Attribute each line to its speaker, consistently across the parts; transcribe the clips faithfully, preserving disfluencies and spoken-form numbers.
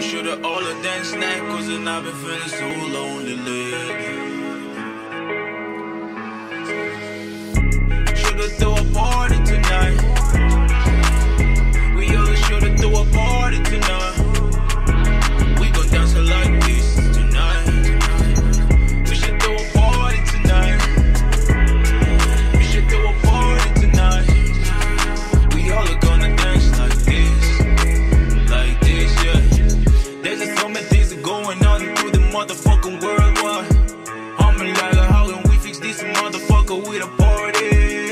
Speaker 1: should've all of that snack, cause then I've been feeling so lonely lately. Should've throw a party tonight. We all should've throw a party tonight. We gon' dance like this tonight. We should throw a party tonight. We should throw a party tonight. We all are gonna dance like this, like this, yeah. There's just so many things that going on through the motherfucking world, why? I'm like, how can we fix this motherfucker with a party?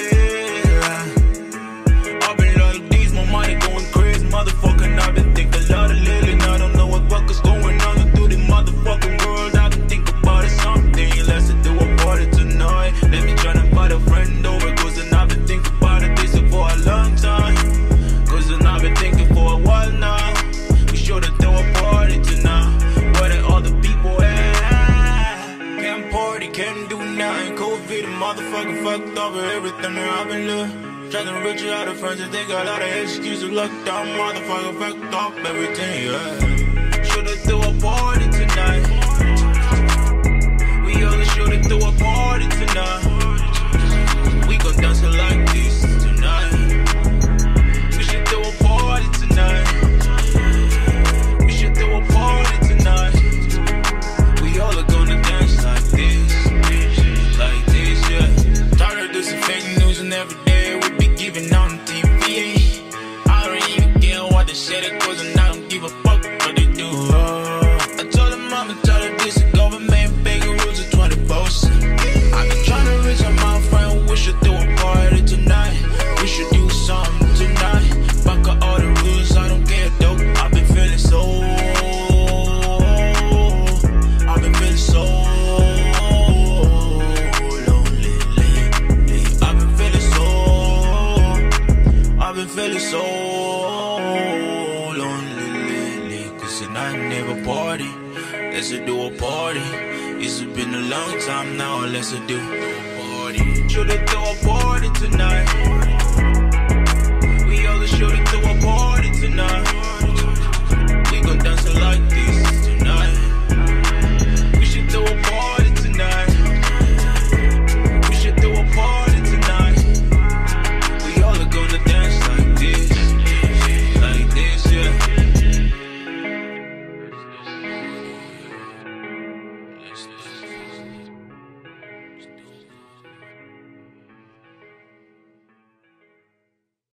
Speaker 1: I've been like this, my money going crazy, motherfucker. I've been thinking a lot of lately, and I don't know what fuck's going on through the motherfucking world. I've been thinking about it, something. Let's do a party tonight. Let me try to invite a friend over, cause then I've been thinking about it this for a long time. Cause then I've been thinking for a while now. We should've throw a party tonight. Where the other people at? Can't party, can't do nothing. COVID, the motherfucker fucked over everything that I've been doing. Trying to reach out of friends and they got a lot of excuses. Lockdown, motherfucker fucked up everything, yeah. Should've throw a party tonight. We all should've throw a party tonight. We gon' dance like this tonight. We should throw a party tonight. We should throw a party tonight. We all are gonna dance like this, like this, yeah. Tired of this fake news and every day we be giving on T V. I don't even care what they say, they cause and I don't give a fuck what they do. Uh, I told them I'm tired of this government begging rules of twenty-four seven. I've been trying to reach out my friend, we should do a party tonight. We should do something tonight. Fuck all the rules, I don't care though. I've been feeling so, I've been feeling so lonely lately. I've been feeling so, I've been feeling so lonely lately. Cause tonight never party, let's do a party. It's been a long time now, let's do a party. Should've throw a party tonight.